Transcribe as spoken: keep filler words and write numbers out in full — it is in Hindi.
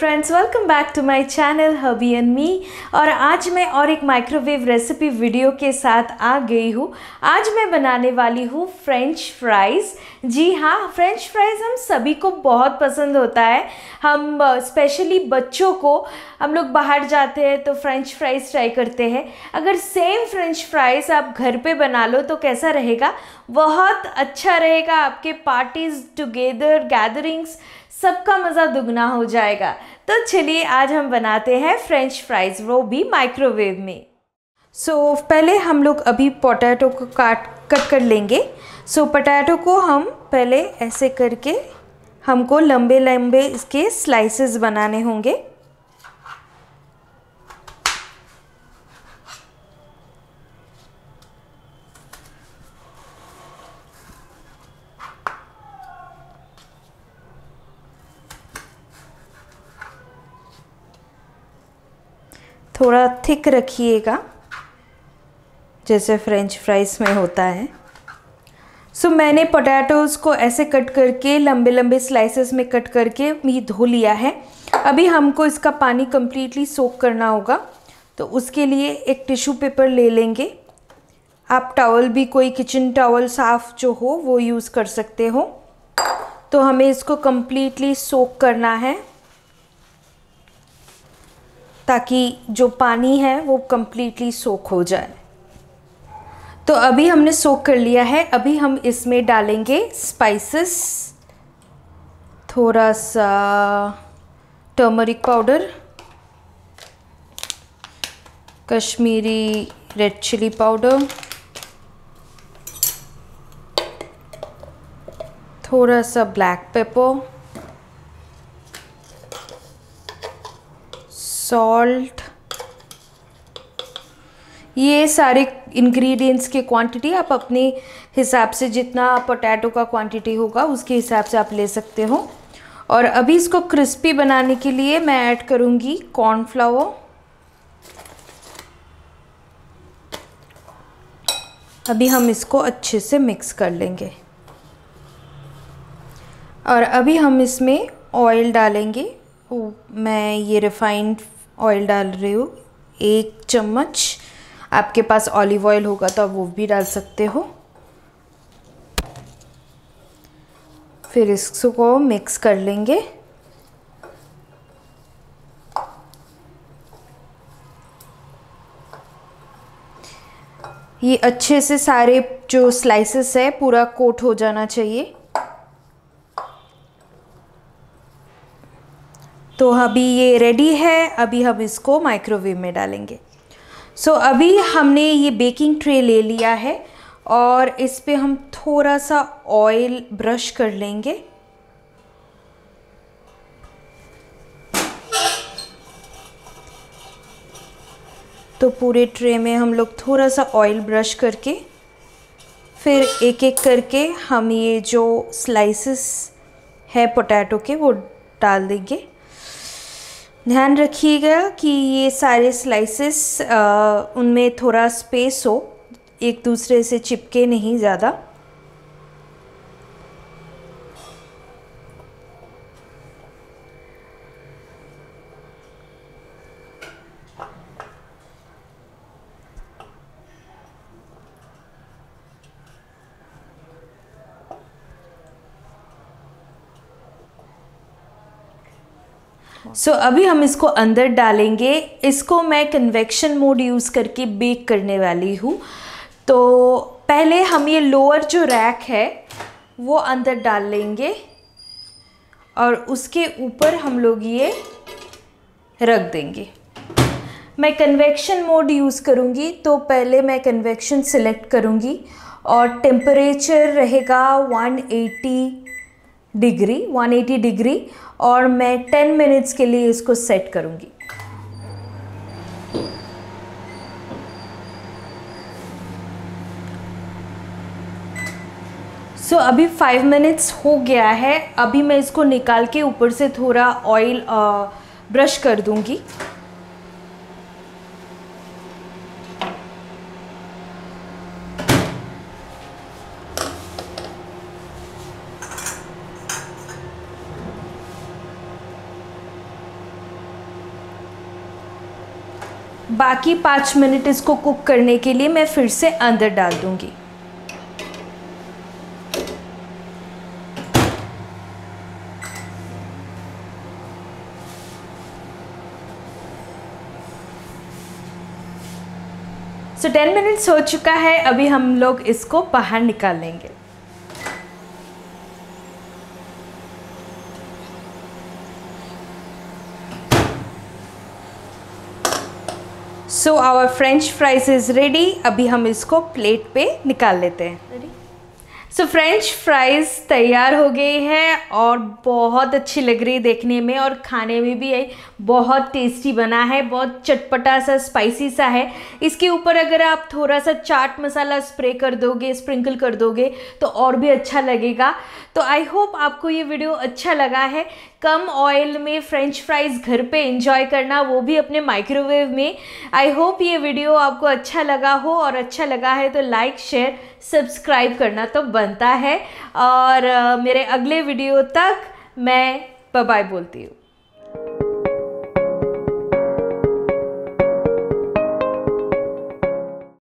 Friends, welcome back to my channel hubby and me. और आज मैं और एक माइक्रोवेव रेसिपी वीडियो के साथ आ गई हूँ। आज मैं बनाने वाली हूँ फ्रेंच फ्राइज़। जी हाँ, फ्रेंच फ्राइज़ हम सभी को बहुत पसंद होता है। हम स्पेशली बच्चों को, हम लोग बाहर जाते हैं तो फ्रेंच फ्राइज़ ट्राई करते हैं। अगर सेम फ्रेंच फ्राइज़ आप घर पे बना लो तो कैसा रहेगा? बहुत अच्छा रहेगा। आपके पार्टीज़, टुगेदर, गैदरिंग्स, सबका मज़ा दुगना हो जाएगा। तो चलिए आज हम बनाते हैं फ्रेंच फ्राइज़, वो भी माइक्रोवेव में। सो so, पहले हम लोग अभी पोटैटो को काट कट कर लेंगे। सो so, पोटैटो को हम पहले ऐसे करके हमको लंबे लंबे इसके स्लाइसेस बनाने होंगे। थोड़ा थिक रखिएगा जैसे फ्रेंच फ्राइज़ में होता है। सो so, मैंने पोटैटोज़ को ऐसे कट करके लंबे लंबे स्लाइसेस में कट करके भी धो लिया है। अभी हमको इसका पानी कम्प्लीटली सोक करना होगा, तो उसके लिए एक टिश्यू पेपर ले लेंगे। आप टॉवल भी, कोई किचन टॉवल साफ़ जो हो वो यूज़ कर सकते हो। तो हमें इसको कम्प्लीटली सोक करना है ताकि जो पानी है वो कम्प्लीटली सोक हो जाए। तो अभी हमने सोक कर लिया है। अभी हम इसमें डालेंगे स्पाइसेस, थोड़ा सा turmeric powder, Kashmiri red chilli powder, थोड़ा सा ब्लैक पेपर, सॉल्ट। ये सारे इंग्रेडिएंट्स की क्वांटिटी आप अपने हिसाब से, जितना पोटैटो का क्वांटिटी होगा उसके हिसाब से आप ले सकते हो। और अभी इसको क्रिस्पी बनाने के लिए मैं ऐड करूँगी कॉर्नफ्लावर। अभी हम इसको अच्छे से मिक्स कर लेंगे। और अभी हम इसमें ऑयल डालेंगे। मैं ये रिफाइंड ऑयल डाल रही हूँ, एक चम्मच। आपके पास ऑलिव ऑयल होगा तो आप वो भी डाल सकते हो। फिर इसको मिक्स कर लेंगे। ये अच्छे से सारे जो स्लाइसेस है पूरा कोट हो जाना चाहिए। तो अभी ये रेडी है। अभी हम इसको माइक्रोवेव में डालेंगे। सो so, अभी हमने ये बेकिंग ट्रे ले लिया है और इस पे हम थोड़ा सा ऑयल ब्रश कर लेंगे। तो पूरे ट्रे में हम लोग थोड़ा सा ऑयल ब्रश करके फिर एक एक करके हम ये जो स्लाइसेस है पोटैटो के वो डाल देंगे। ध्यान रखिएगा कि ये सारे स्लाइसेस उनमें थोड़ा स्पेस हो, एक दूसरे से चिपके नहीं ज़्यादा। सो so, अभी हम इसको अंदर डालेंगे। इसको मैं कन्वेक्शन मोड यूज़ करके बेक करने वाली हूँ। तो पहले हम ये लोअर जो रैक है वो अंदर डाल लेंगे और उसके ऊपर हम लोग ये रख देंगे। मैं कन्वेक्शन मोड यूज़ करूँगी, तो पहले मैं कन्वेक्शन सिलेक्ट करूँगी और टेम्परेचर रहेगा one eighty degree one eighty degree और मैं टेन मिनट्स के लिए इसको सेट करूँगी। सो so, अभी फाइव मिनट्स हो गया है। अभी मैं इसको निकाल के ऊपर से थोड़ा ऑयल ब्रश कर दूँगी। बाकी पाँच मिनट इसको कुक करने के लिए मैं फिर से अंदर डाल दूँगी। सो टेन मिनट्स हो चुका है, अभी हम लोग इसको बाहर निकाल लेंगे। So our french fries is ready. अभी हम इसको प्लेट पे निकाल लेते हैं। रेडी। सो फ्रेंच फ्राइज़ तैयार हो गई है और बहुत अच्छी लग रही है देखने में, और खाने में भी बहुत टेस्टी बना है। बहुत चटपटा सा, स्पाइसी सा है। इसके ऊपर अगर आप थोड़ा सा चाट मसाला स्प्रे कर दोगे, स्प्रिंकल कर दोगे तो और भी अच्छा लगेगा। तो आई होप आपको ये वीडियो अच्छा लगा है। कम ऑयल में फ्रेंच फ्राइज़ घर पे एंजॉय करना, वो भी अपने माइक्रोवेव में। आई होप ये वीडियो आपको अच्छा लगा हो, और अच्छा लगा है तो लाइक, शेयर, सब्सक्राइब करना तो बनता है। और uh, मेरे अगले वीडियो तक मैं बाय बाय बोलती हूँ।